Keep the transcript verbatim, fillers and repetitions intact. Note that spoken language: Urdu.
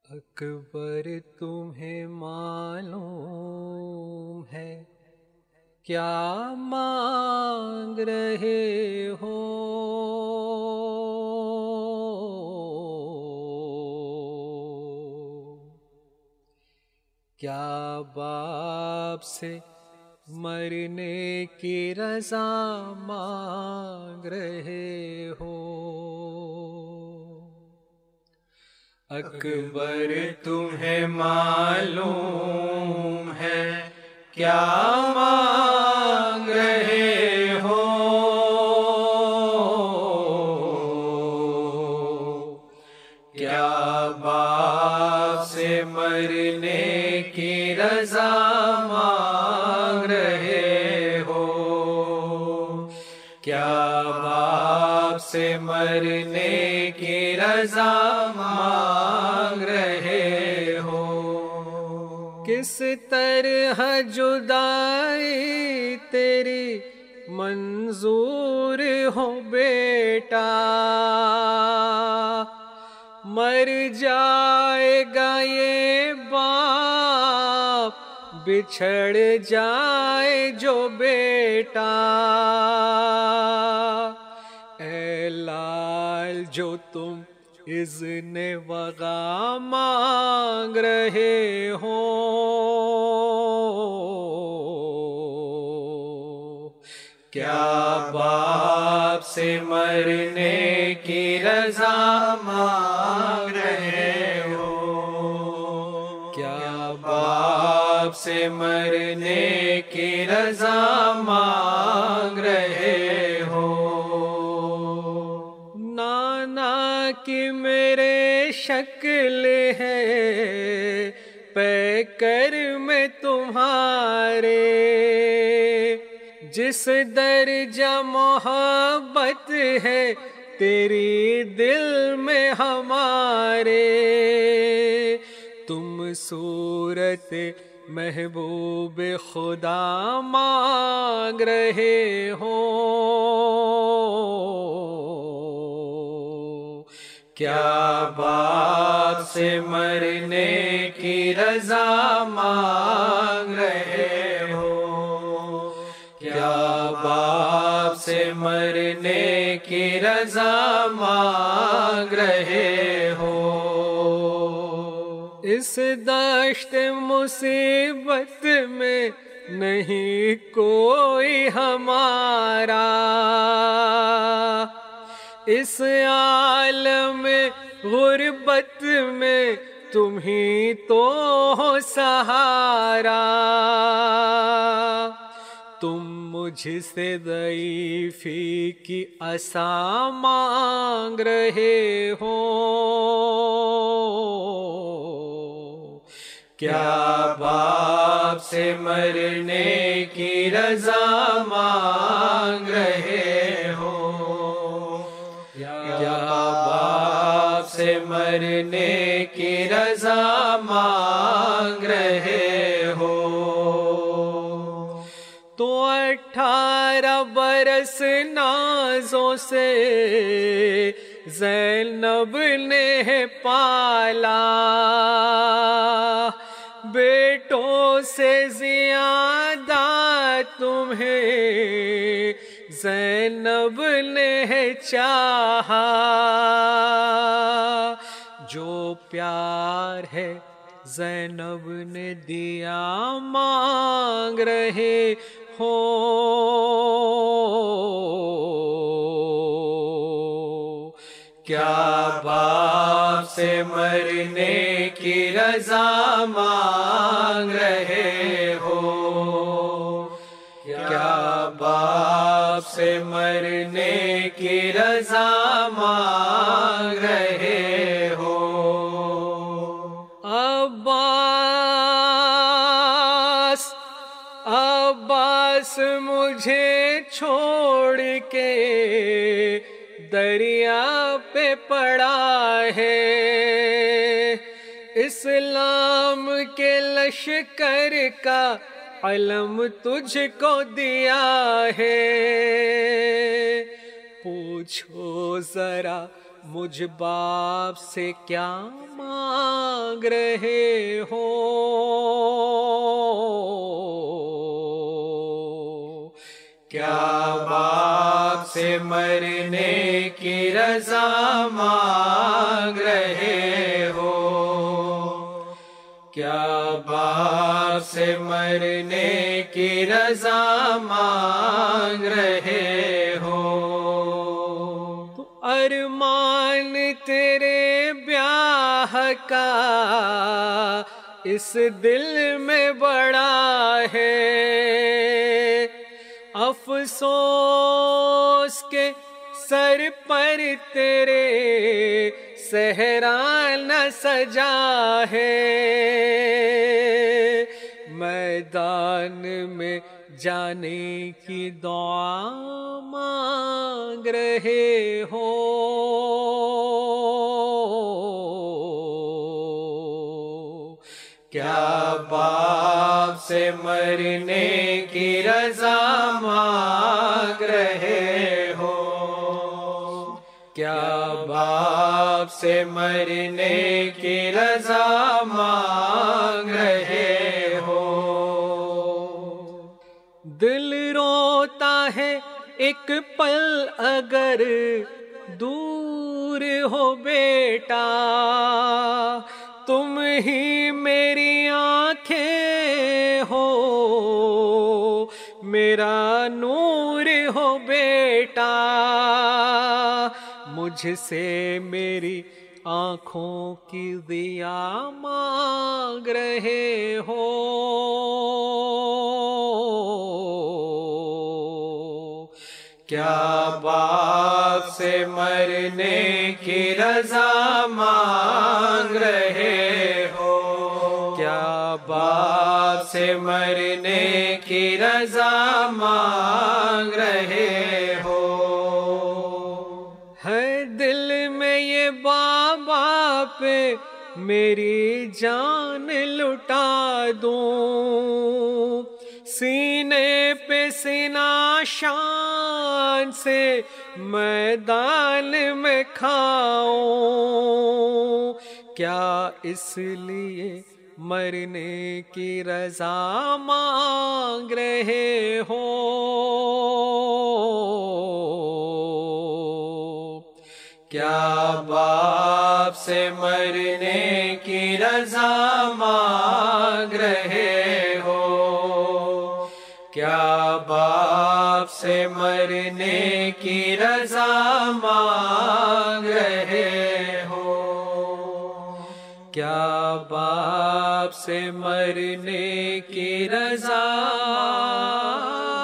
اکبر تمہیں معلوم ہے کیا مانگ رہے ہو؟ کیا باپ سے مرنے کی رضا مانگ رہے ہو؟ اکبر تمہیں معلوم ہے کیا مانگ رہے ہو؟ کیا باپ سے مرنے کی رضا مانگ رہے ہو؟ کیا باپ سے مرنے کی رضا مانگ رہے ہو؟ کس طرح جدائی تیری منظور ہو بیٹا؟ مر جائے گا یہ باپ بچھڑ جائے جو بیٹا۔ اے لال جو تم اذن وغا مانگ رہے ہو، کیا باپ سے مرنے کی رضا مانگ رہے ہو؟ کیا باپ سے مرنے کی رضا مانگ رہے ہو؟ نانا کی میرے شکل ہے پیکر میں تمہارے، جس درجہ محبت ہے تیری دل میں ہمارے، تم صورت محبوب خدا مانگ رہے ہو، کیا باپ سے مرنے کی رضا مانگ رہے ہو؟ کیا باپ سے مرنے کی رضا مانگ رہے ہو؟ اس دشت مصیبت میں نہیں کوئی ہمارا، اس عالم غربت میں تم ہی تو ہو سہارا، تم مجھ سے ضعیفی کی عصا مانگ رہے ہو، کیا باپ سے مرنے کی رضا مانگ رہے ہو؟ کیا باپ سے مرنے کی رضا مانگ رہے ہو؟ تو اٹھارہ برس نازوں سے زینب نے پالا، بیٹوں سے زیادہ تمہیں زینب نے چاہا، جو پیار ہے زینب نے دیا مانگ رہے ہو، کیا باپ سے مرنے کی رضا مانگ رہے ہو؟ کیا باپ سے مرنے کی رضا مانگ رہے ہو؟ عباس عباس مجھے چھوڑ کے دریا پہ پڑا ہے، اسلام کے لشکر کا علم تجھ کو دیا ہے، پوچھو ذرا مجھ باپ سے کیا مانگ मांग रहे हो। क्या बाप से मरने की रजा मांग रहे हो। क्या बाप से मरने की रजा मांग रहे हो। तो अरमान तेरे ब्याह का इस दिल में बड़ा है, अफसोस के सर पर तेरे सहरा न सजा है। मैदान में जाने की दुआ मांग रहे हो। क्या बाप से मरने की रजा मांग रहे हो। क्या बाप से मरने की रजा मांग रहे हो। दिल रोता है एक पल अगर दूर हो बेटा, तुम ही मेरी आंखें हो, मेरा नूर हो बेटा। मुझसे मेरी आंखों की दिया मांग रहे हो। क्या बाप से मरने की रजा मांग रहे हो। क्या बाप से मरने की रजा मांग रहे हो। है दिल में ये बाबा पे मेरी जान लुटा दूं, सीने पे सीना शान से मैदान में खाऊं। क्या इसलिए मरने की रजा मांग रहे हो। क्या बाप से मरने की रजा मांग रहे हो। क्या बाप से मरने की रजा मांग रहे हो। क्या बाप से मरने की रजा